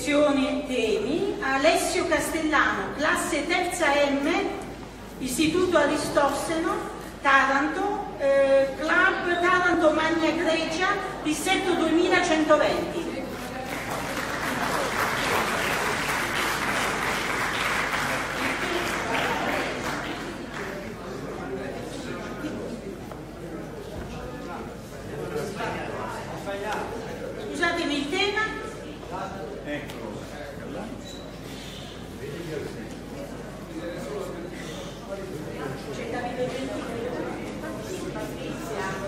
sezione temi, Alessio Castellano, classe terza M, Istituto Aristosteno, Taranto, Club Taranto Magna Grecia, distretto 2120. Scusatemi, il tema? C'è Davide Gentile, Patrizia.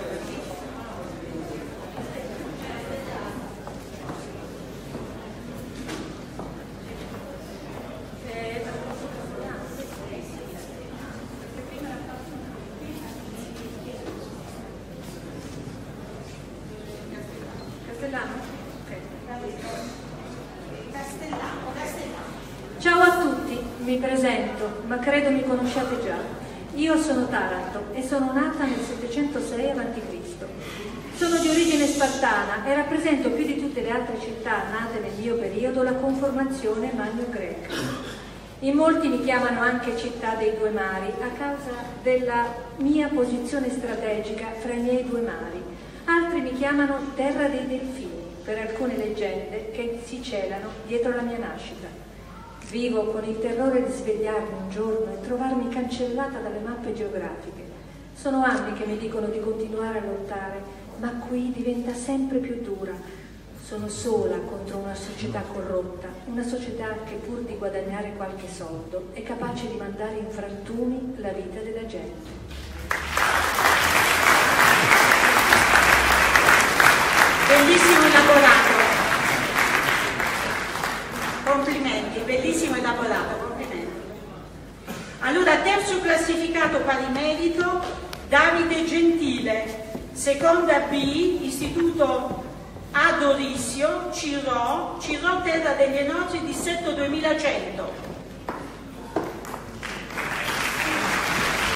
Ciao a tutti, mi presento, ma credo mi conosciate già. Io sono Taranto e sono nata nel 706 a.C. Sono di origine spartana e rappresento più di tutte le altre città nate nel mio periodo la conformazione magno-greca. In molti mi chiamano anche città dei due mari a causa della mia posizione strategica fra i miei due mari. Altri mi chiamano terra dei delfini per alcune leggende che si celano dietro la mia nascita. Vivo con il terrore di svegliarmi un giorno e trovarmi cancellata dalle mappe geografiche. Sono anni che mi dicono di continuare a lottare, ma qui diventa sempre più dura. Sono sola contro una società corrotta, una società che pur di guadagnare qualche soldo è capace di mandare in frantumi la vita della gente. Bellissimo elaborato. Complimenti, bellissimo elaborato, complimenti. Allora, terzo classificato pari merito, Davide Gentile, seconda B, Istituto Adorisio, Cirò, Terra degli Enosi, distretto 2100.